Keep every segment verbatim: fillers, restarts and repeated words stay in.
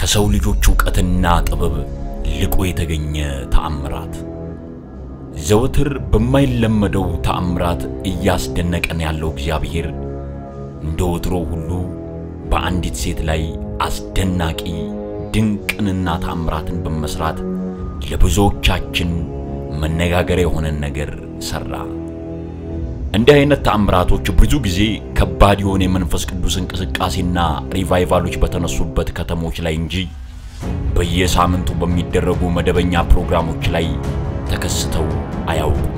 ከሰው ልጆች ዕውቀትና ጥበብ ልቆ የተገኘ ተአምራት ዘወትር በማይለመደው ተአምራት እያስደነቀን ያለው እግዚአብሔር እንደወትሮ ሁሉ በአንዲት ሴት ላይ አስደናቂ ድንቅንና ተአምራትን በመስራት ለብዙዎቻችን መነጋገሪያ የሆነ ነገር ሰራ። እንዲህ አይነት ተአምራቶች ብዙ ጊዜ ከባድ የሆነ የመንፈስ ቅዱስ እንቅስቃሴና ሪቫይቫሎች በተነሱበት ከተሞች ላይ እንጂ በየሳምንቱ በሚደረጉ መደበኛ ፕሮግራሞች ላይ ተከስተው አያውቁም።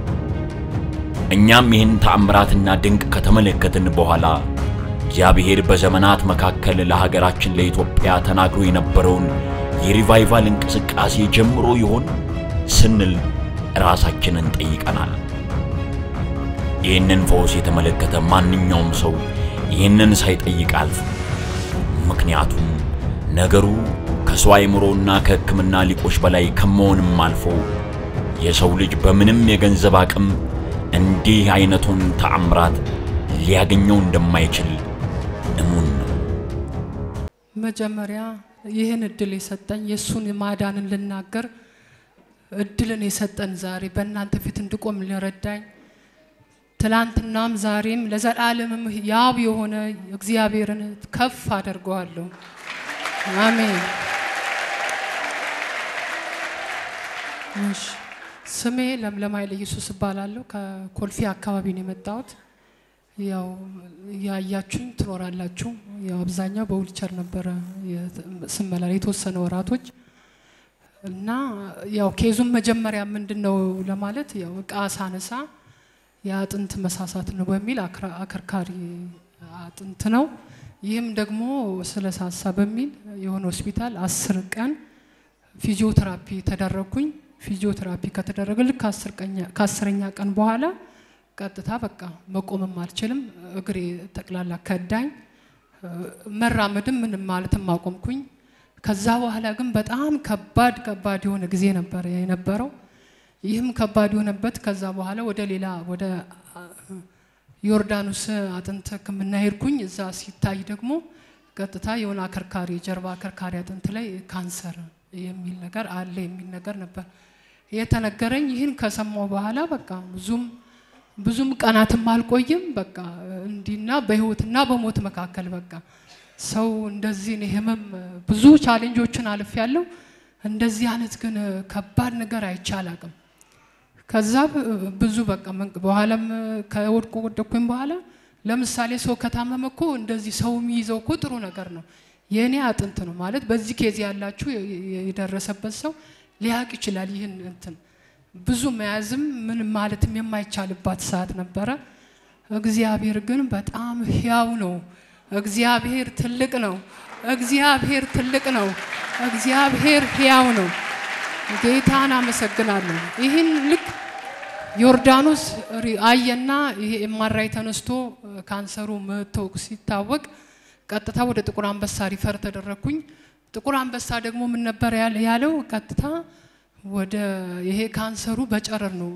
እኛም ይህን ተአምራትና ድንቅ ከተመለከትን በኋላ እግዚአብሔር በዘመናት መካከል ለሀገራችን ለኢትዮጵያ ተናግሮ የነበረውን የሪቫይቫል እንቅስቃሴ ጀምሮ ይሆን ስንል ራሳችንን ጠይቀናል። ይህንን ፈውስ የተመለከተ ማንኛውም ሰው ይህንን ሳይጠይቅ አልፎም። ምክንያቱም ነገሩ ከሰው አእምሮና ከሕክምና ሊቆች በላይ ከመሆንም አልፎ የሰው ልጅ በምንም የገንዘብ አቅም እንዲህ አይነቱን ተአምራት ሊያገኘው እንደማይችል እሙን ነው። መጀመሪያ ይህን እድል የሰጠኝ የሱን ማዳንን ልናገር እድልን የሰጠን ዛሬ በእናንተ ፊት እንድቆም ለረዳኝ ትላንትናም ዛሬም ለዘላለምም ያው የሆነ እግዚአብሔርን ከፍ አደርገዋለሁ። አሜን። እሺ ስሜ ለምለም ኃይለ ኢየሱስ ባላለው ከኮልፌ አካባቢ ነው የመጣሁት። ያው ያያችሁኝ ትኖራላችሁ። ያው አብዛኛው በዊልቸር ነበር ስመላል የተወሰነ ወራቶች እና ያው ኬዙም መጀመሪያ ምንድነው ለማለት ያው ቃሳነሳ ያጥንት መሳሳት ነው በሚል አከርካሪ አጥንት ነው። ይህም ደግሞ ስለሳሳ በሚል የሆነ ሆስፒታል አስር ቀን ፊዚዮቴራፒ ተደረኩኝ። ፊዚዮቴራፒ ከተደረገ ልክ አስር ቀን ከአስረኛ ቀን በኋላ ቀጥታ በቃ መቆምም አልችልም። እግሬ ተቅላላ ከዳኝ። መራመድም ምንም ማለትም አቆምኩኝ። ከዛ በኋላ ግን በጣም ከባድ ከባድ የሆነ ጊዜ ነበር የነበረው። ይህም ከባድ የሆነበት ከዛ በኋላ ወደ ሌላ ወደ ዮርዳኖስ አጥንት ሕክምና ሄድኩኝ። እዛ ሲታይ ደግሞ ቀጥታ የሆነ አከርካሪ ጀርባ አከርካሪ አጥንት ላይ ካንሰር የሚል ነገር አለ የሚል ነገር ነበር የተነገረኝ። ይህን ከሰማው በኋላ በቃ ብዙም ብዙም ቀናትም አልቆይም። በቃ እንዲና በህይወትና በሞት መካከል በቃ ሰው እንደዚህ ነው ህመም ብዙ ቻሌንጆችን አልፍ ያለው እንደዚህ አይነት ግን ከባድ ነገር አይቻላቅም። ከዛ ብዙ በቃ በኋላም ከወድቆ ወደኩኝ በኋላ ለምሳሌ ሰው ከታመመኮ እንደዚህ ሰው የሚይዘው እኮ ጥሩ ነገር ነው። የኔ አጥንት ነው ማለት በዚህ ኬዝ ያላችሁ የደረሰበት ሰው ሊያቅ ይችላል። ይሄን እንትን ብዙ መያዝም ምን ማለትም የማይቻልባት ሰዓት ነበረ። እግዚአብሔር ግን በጣም ሕያው ነው። እግዚአብሔር ትልቅ ነው። እግዚአብሔር ትልቅ ነው። እግዚአብሔር ሕያው ነው። ጌታን አመሰግናለሁ። ይሄን ልክ ዮርዳኖስ አየና ይሄ ኤምአርአይ ተነስቶ ካንሰሩ መተው ሲታወቅ ቀጥታ ወደ ጥቁር አንበሳ ሪፈር ተደረኩኝ። ጥቁር አንበሳ ደግሞ ምን ነበር ያለው ቀጥታ ወደ ይሄ ካንሰሩ በጨረር ነው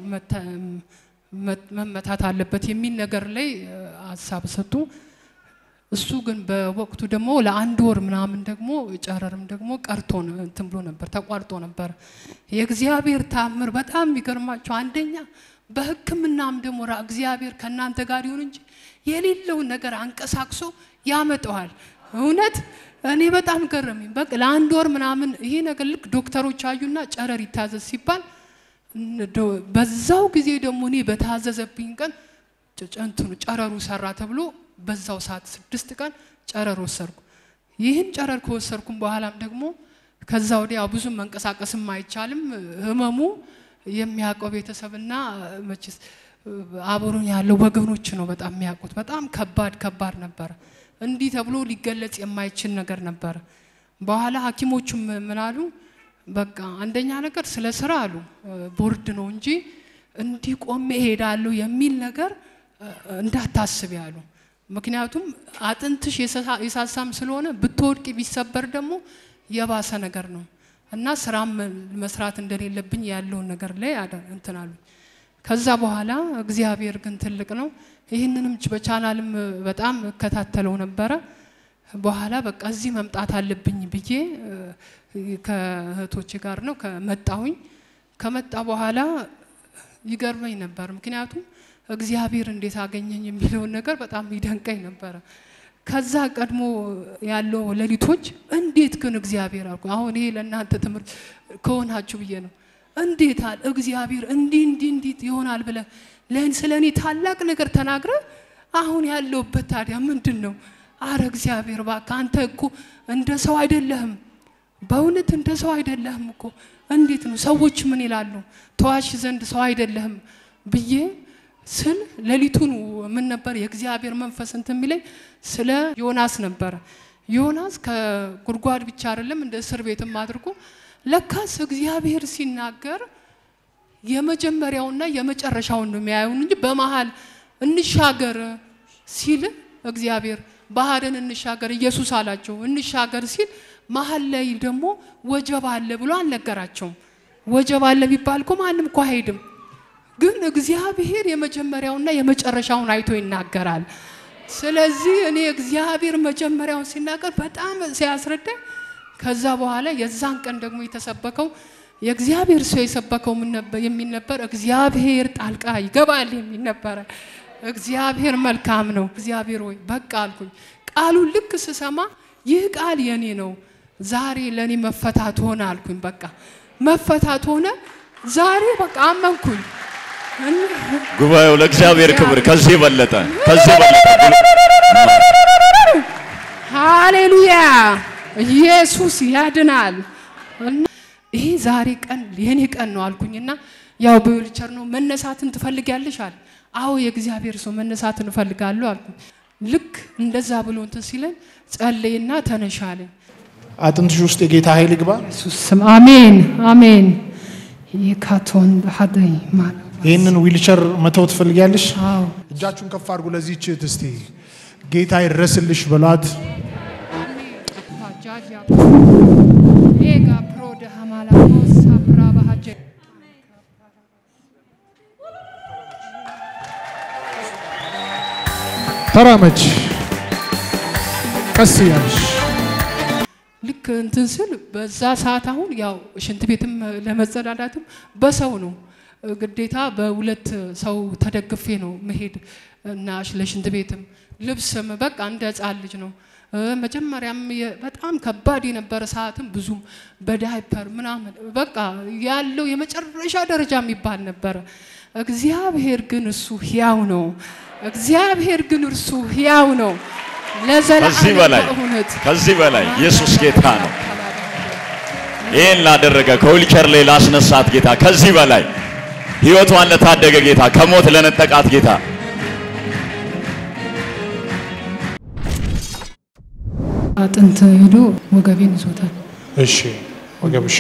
መመታት አለበት የሚል ነገር ላይ ሐሳብ ሰጡ። እሱ ግን በወቅቱ ደግሞ ለአንድ ወር ምናምን ደግሞ ጨረርም ደግሞ ቀርቶ ነው እንትን ብሎ ነበር ተቋርጦ ነበር። የእግዚአብሔር ታምር በጣም ይገርማችሁ። አንደኛ በሕክምናም ደግሞ እግዚአብሔር ከናንተ ጋር ይሁን እንጂ የሌለው ነገር አንቀሳቅሶ ያመጣዋል። እውነት እኔ በጣም ገረመኝ። በቃ ለአንድ ወር ምናምን ይሄ ነገር ልክ ዶክተሮች አዩና ጨረር ይታዘዝ ሲባል በዛው ጊዜ ደግሞ እኔ በታዘዘብኝ ቀን ጨንቱን ጨረሩ ሰራ ተብሎ በዛው ሰዓት ስድስት ቀን ጨረር ወሰርኩ። ይህን ጨረር ከወሰርኩም በኋላም ደግሞ ከዛ ወዲያ ብዙ መንቀሳቀስም አይቻልም። ህመሙ የሚያቀው ቤተሰብና መችስ አብሮኝ ያለው ወገኖች ነው በጣም የሚያቁት። በጣም ከባድ ከባድ ነበር። እንዲህ ተብሎ ሊገለጽ የማይችል ነገር ነበር። በኋላ ሐኪሞቹም ምን አሉ በቃ አንደኛ ነገር ስለ ስራ አሉ ቦርድ ነው እንጂ እንዲህ ቆሜ ሄዳለሁ የሚል ነገር እንዳታስብ ያሉ። ምክንያቱም አጥንትሽ የሳሳም ስለሆነ ብትወድቂ ቢሰበር ደግሞ የባሰ ነገር ነው እና ስራም መስራት እንደሌለብኝ ያለው ነገር ላይ እንተናሉ። ከዛ በኋላ እግዚአብሔር ግን ትልቅ ነው። ይሄንንም በቻናልም በጣም ከታተለው ነበር በኋላ በቃ እዚህ መምጣት አለብኝ ብዬ ከእህቶቼ ጋር ነው ከመጣሁኝ ከመጣ በኋላ ይገርመኝ ነበር ምክንያቱም እግዚአብሔር እንዴት አገኘኝ የሚለው ነገር በጣም ይደንቀኝ ነበር ከዛ ቀድሞ ያለው ለሊቶች እንዴት ግን እግዚአብሔር አልኩ አሁን ይሄ ለእናንተ ትምህርት ከሆናችሁ ብዬ ነው እንዴት አለ እግዚአብሔር እንዲ እንዲ እንዲ ይሆናል ብለ ለኔ ስለኔ ታላቅ ነገር ተናግረ አሁን ያለውበት ታዲያ ምንድነው አረ እግዚአብሔር ባካ አንተ እኮ እንደ ሰው አይደለህም በእውነት እንደ ሰው አይደለህም እኮ እንዴት ነው ሰዎች ምን ይላሉ ተዋሽ ዘንድ ሰው አይደለህም ብዬ ስል ለሊቱን ምን ነበር የእግዚአብሔር መንፈስ እንት የሚለኝ ስለ ዮናስ ነበር ዮናስ ከጉርጓድ ብቻ አይደለም እንደ እስር ቤትም አድርጎ ለካስ እግዚአብሔር ሲናገር የመጀመሪያውና የመጨረሻው ነው የሚያዩን እንጂ በመሃል እንሻገር ሲል እግዚአብሔር ባህርን እንሻገር ኢየሱስ አላቸው እንሻገር ሲል መሃል ላይ ደግሞ ወጀብ አለ ብሎ አልነገራቸው ወጀብ አለ ቢባልኮ ማንም እኮ አይሄድም ግን እግዚአብሔር የመጀመሪያውና የመጨረሻውን አይቶ ይናገራል ስለዚህ እኔ እግዚአብሔር መጀመሪያውን ሲናገር በጣም ሲያስረዳኝ ከዛ በኋላ የዛን ቀን ደግሞ የተሰበከው የእግዚአብሔር ሰው የሰበከው ምን ነበር የሚል ነበር እግዚአብሔር ጣልቃ ይገባል የሚል ነበር እግዚአብሔር መልካም ነው እግዚአብሔር ወይ በቃ አልኩኝ ቃሉን ልክ ስሰማ ይህ ቃል የኔ ነው ዛሬ ለኔ መፈታት ሆነ አልኩኝ በቃ መፈታት ሆነ ዛሬ በቃ አመንኩኝ ጉባኤው ለእግዚአብሔር ክብር ከዚህ በለጠ ከዚህ በለጠ ሃሌሉያ ኢየሱስ ያድናል ይሄ ዛሬ ቀን የኔ ቀን ነው አልኩኝና ያው በዊልቸር ነው መነሳትን ትፈልጊያለሽ አለ አው የእግዚአብሔር ሰው መነሳትን እፈልጋለሁ አልኩኝ ልክ እንደዛ ብሎ እንትን ሲለን ጸልይና ተነሻለኝ አጥንትሽ ውስጥ የጌታ ኃይል ይግባ ኢየሱስ ስም አሜን አሜን ይካቶን በሐደይ ማን ይሄንን ዊልቸር መተው ትፈልጊያለሽ አው እጃችሁን ከፍ አድርጉ ለዚህ እህት እስቲ ጌታ ይረስልሽ በሏት ኤጋ ፕሮደ ሐማላ ሳፕራ ባሃጀ ተራመች ቀስ ያለሽ ልክ እንትን ስል በዛ ሰዓት አሁን ያው ሽንት ቤትም ለመጸዳዳትም በሰው ነው ግዴታ በሁለት ሰው ተደግፌ ነው መሄድ እና ለሽንት ቤትም ልብስም በቃ እንደ ጻል ልጅ ነው መጀመሪያም በጣም ከባድ የነበረ ሰዓትም ብዙም በዳይፐር ምናምን በቃ ያለው የመጨረሻ ደረጃ የሚባል ነበር እግዚአብሔር ግን እሱ ሕያው ነው እግዚአብሔር ግን እርሱ ሕያው ነው ለዘላለም ከዚህ በላይ ከዚህ በላይ ኢየሱስ ጌታ ነው ይሄን ላደረገ ከዊልቸር ላይ ላስነሳት ጌታ ከዚህ በላይ ሕይወቷን ለታደገ ጌታ ከሞት ለነጠቃት ጌታ አጥንት ሄዶ ወገቤን ይዞታል እሺ ወገብሽ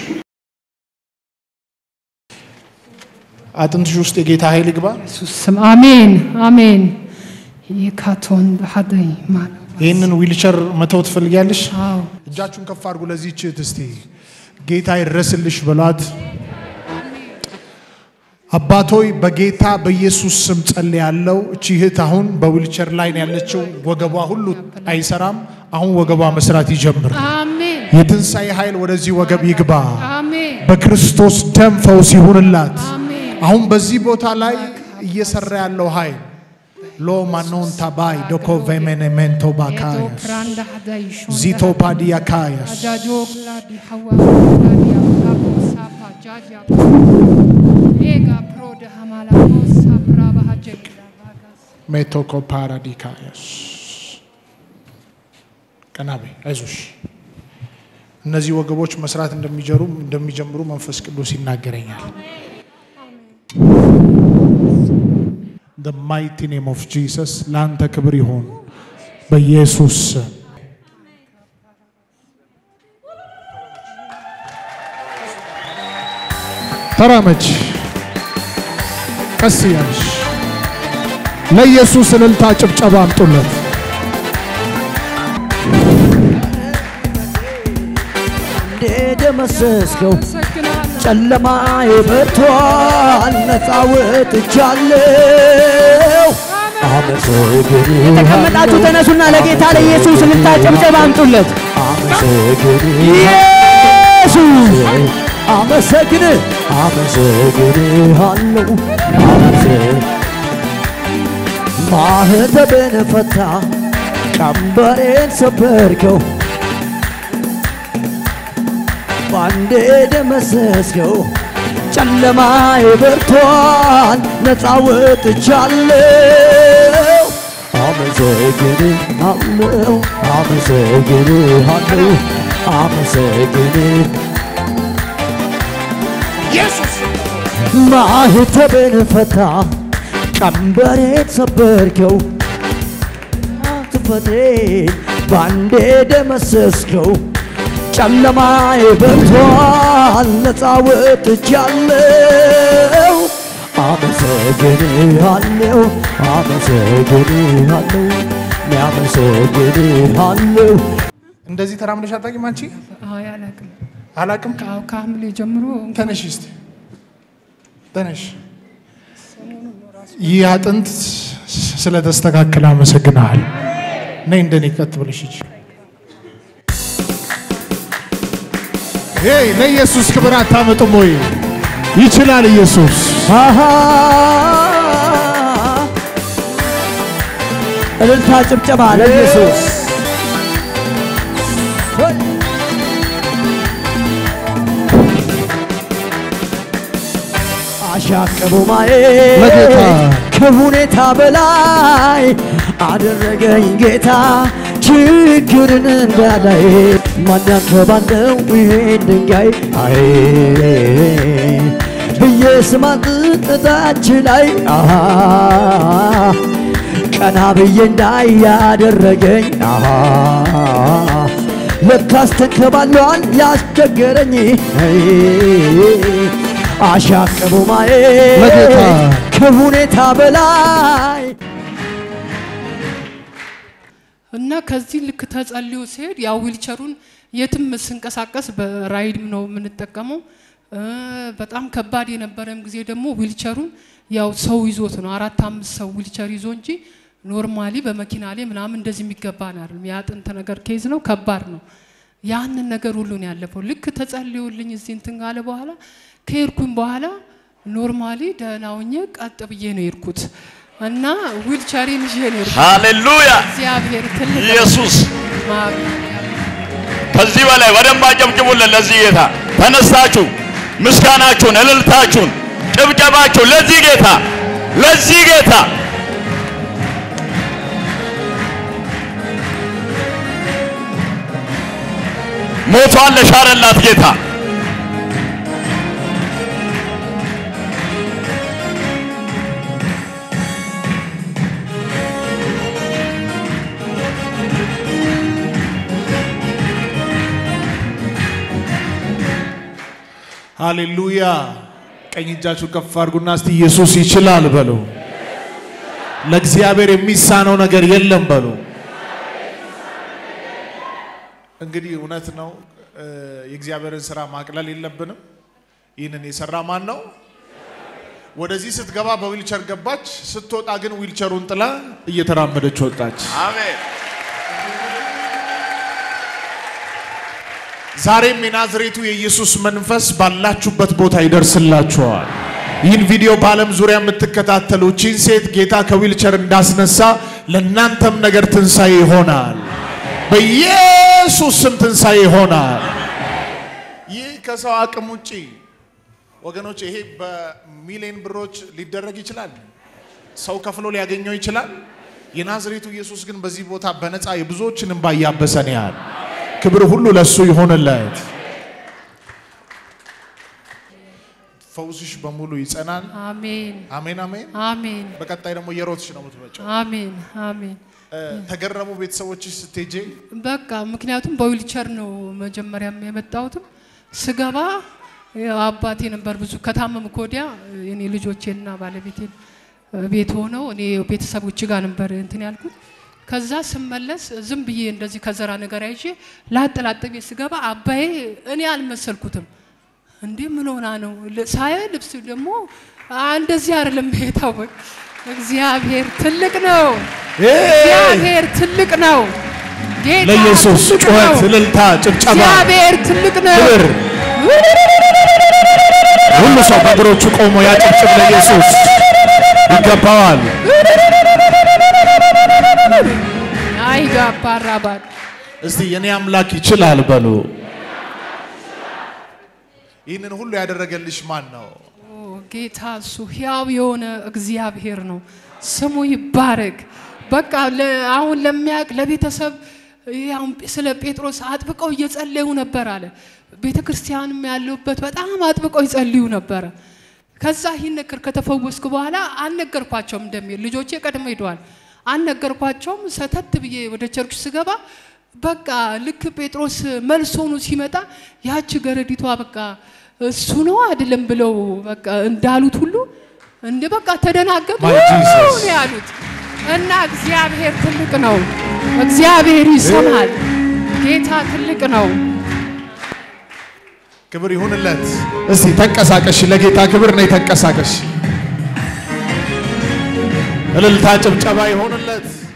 አጥንትሽ ውስጥ የጌታ ኃይል ይግባ ኢየሱስ ስም አሜን አሜን ይካቶን በሐደይ ማን ይሄንን ዊልቸር መተው ትፈልጊያለሽ አው እጃችሁን ከፍ አድርጉ ለዚህ እህት እስቲ ጌታ ይረስልሽ በሏት አባቶይ በጌታ በኢየሱስ ስም ጸልያለሁ እቺ እህት አሁን በዊልቸር ላይ ያለችው ወገቧ ሁሉ አይሰራም አሁን ወገቧ መስራት ይጀምር አሜን የትንሳኤ ኃይል ወደዚህ ወገብ ይግባ አሜን በክርስቶስ ደም ፈውስ ይሁንላት አሜን አሁን በዚህ ቦታ ላይ እየሰራ ያለው ኃይል ሎ ማኖን ታባይ ዶኮ ቬሜኔሜንቶ ባካያ ፕራንዳ ሐዳይሽ ዚቶ ፓዲያ ካያስ አጃጆ ግላዲ ሐዋ ግላዲ አብራቦ ሳፋ ጃጃ ኤጋ ፕሮደ ሐማላ ሳፕራ ባሃጀ ሜቶኮ ፓራዲካያስ ከናቤ አይዞሽ እነዚህ ወገቦች መስራት እንደሚጀሩ እንደሚጀምሩ መንፈስ ቅዱስ ይናገረኛል the mighty name of Jesus ላንተ ክብር ይሁን በኢየሱስ ተራመች ቀስ ያለሽ ለኢየሱስ እልልታ ጭብጨባ አምጡለት ደመሰስከው ጨለማዬ በርቷል ነፃ ወጥቻለሁ ተቀመጣችሁ ተነሱና ለጌታ ለኢየሱስ ልታጨብጨብ አምጡለት ኢየሱስ አመሰግን አመሰግንሃለሁ አመሰግን ማህተቤን ፈታ ቀንበሬን ሰበርከው ባንዴ ደመሰስከው ጨለማዬ በርቷል ነፃ ወጥቻለሁ አመሰግንሃለሁ አመሰግንሃለሁ አመሰግን ኢየሱስ ማህተቤን ፈታ ቀንበሬን ሰበርከው ትፈቴን ባንዴ ደመሰስከው ጨለማዬ በርቷል ነፃ ወጥቻለሁ አመሰግንሃለሁ አመሰግንሃለሁ አመሰግንሃለሁ እንደዚህ ተራምደሽ አታውቂም አንቺ? አይ አላውቅም አላውቅም ከሐምሌ ጀምሮ ተነሽ እስቲ ተነሽ ይህ አጥንት ስለተስተካከለ አመሰግናለሁ ነይ እንደኔ ቀጥ ብለሽ እጂ ሄይ ለኢየሱስ ክብር አታመጡም ወይ ይችላል ኢየሱስ አሃ እልልታ ጭብጨባ ለኢየሱስ አሻቀቡ ማየት ከሁኔታ በላይ አደረገኝ ጌታ ችግርን እንዳላይ ማን ያንከባለው ይሄን ድንጋይ አይ በየስማት ጥጣች ላይ አሃ ቀና ብዬ እንዳይ ያደረገኝ አሃ ለካስ ተንከባሏል ያስቸገረኝ አሻቀቡ ማየት ከሁኔታ በላይ እና ከዚህ ልክ ተጸልዮ ሲሄድ ያው ዊልቸሩን የትም ስንቀሳቀስ በራይድም ነው የምንጠቀመው በጣም ከባድ የነበረም ጊዜ ደግሞ ዊልቸሩን ያው ሰው ይዞት ነው አራት አምስት ሰው ዊልቸር ይዞ እንጂ ኖርማሊ በመኪና ላይ ምናምን እንደዚህ የሚገባ አይደለም ያጥንት ነገር ኬዝ ነው ከባድ ነው ያንን ነገር ሁሉ ነው ያለፈው ልክ ተጸልዮልኝ እዚህ እንትን ጋለ በኋላ ከሄድኩኝ በኋላ ኖርማሊ ደህናውኝ ቀጥ ብዬ ነው የሄድኩት እና ዊልቸሪን ይዤ ነው ሃሌሉያ እግዚአብሔር ትልቅ ኢየሱስ ከዚህ በላይ ወደም አጨብጭቡለት ለዚህ ጌታ ተነሳችሁ ምስጋናችሁን እልልታችሁን ጭብጨባችሁ ለዚህ ጌታ ለዚህ ጌታ ሞቷል ለሻረላት ጌታ ሃሌሉያ ቀኝ እጃችሁ ከፍ አድርጉና እስቲ ኢየሱስ ይችላል በሉ ለእግዚአብሔር የሚሳነው ነገር የለም በሉ እንግዲህ እውነት ነው የእግዚአብሔርን ሥራ ማቅለል የለብንም ይህንን የሰራ ማን ነው ወደዚህ ስትገባ በዊልቸር ገባች ስትወጣ ግን ዊልቸሩን ጥላ እየተራመደች ወጣች አሜን ዛሬም የናዝሬቱ የኢየሱስ መንፈስ ባላችሁበት ቦታ ይደርስላችኋል ይህን ቪዲዮ በዓለም ዙሪያ የምትከታተሉ ቺን ሴት ጌታ ከዊልቸር እንዳስነሳ ለእናንተም ነገር ትንሳኤ ይሆናል በኢየሱስ ስም ትንሳኤ ይሆናል ይህ ከሰው አቅም ውጪ ወገኖች ይሄ በሚሊዮን ብሮች ሊደረግ ይችላል ሰው ከፍሎ ሊያገኘው ይችላል የናዝሬቱ ኢየሱስ ግን በዚህ ቦታ በነፃ የብዙዎችን እንባ ያበሰን ያል ክብር ሁሉ ለሱ ይሆንለት ፈውስሽ በሙሉ ይጸናል አሜን አሜን አሜን አሜን በቀጣይ ደግሞ የሮትሽ ነው የምትመጪው አሜን አሜን ተገረሙ ቤተሰቦችሽ ስትሄጂ በቃ ምክንያቱም በዊልቸር ነው መጀመሪያም የመጣሁት ስገባ አባቴ ነበር ብዙ ከታመም ኮዲያ የኔ ልጆቼና ባለቤቴ ቤት ሆነው እኔ ቤተሰቦች ጋር ነበር እንትን ያልኩት ከዛ ስመለስ ዝም ብዬ እንደዚህ ከዘራ ነገር አይቼ ላጥላጥቤ ስገባ አባዬ እኔ አልመሰልኩትም እንዴ ምን ሆና ነው ሳይ ልብስ ደግሞ እንደዚህ አይደለም የታወቀ እግዚአብሔር ትልቅ ነው እግዚአብሔር ትልቅ ነው ጌታ ለኢየሱስ ጩኸት እልልታ ጭብጨባ እግዚአብሔር ትልቅ ነው ሁሉ ሰው በእግሮቹ ቆሞ ያጨብጭብ ለኢየሱስ ይገባዋል አይጋ ባራባድ እስቲ የኔ አምላክ ይችላል በሉ ይህንን ሁሉ ያደረገልሽ ማን ነው ጌታ እሱ ሕያው የሆነ እግዚአብሔር ነው ስሙ ይባረክ በቃ አሁን ለሚያቅ ለቤተሰብ ያው ስለ ጴጥሮስ አጥብቀው እየጸለዩ ነበር አለ ቤተክርስቲያንም ያለውበት በጣም አጥብቀው ይጸልዩ ነበር ከዛ ይነከር ከተፈወስኩ በኋላ አነገርኳቸውም እንደሚል ልጆቼ ቀድመ ሄደዋል አነገርኳቸውም ሰተት ብዬ ወደ ቸርች ስገባ በቃ ልክ ጴጥሮስ መልሶኑ ሲመጣ ያቺ ገረዲቷ በቃ እሱ ነው አይደለም ብለው በቃ እንዳሉት ሁሉ እንደ በቃ ተደናገጡ ነው ያሉት እና እግዚአብሔር ትልቅ ነው እግዚአብሔር ይሰማል ጌታ ትልቅ ነው ክብር ይሁንለት እስቲ ተንቀሳቀሽ ለጌታ ክብር ነው ተንቀሳቀሽ እልልታ ጭብጨባ ይሁንለት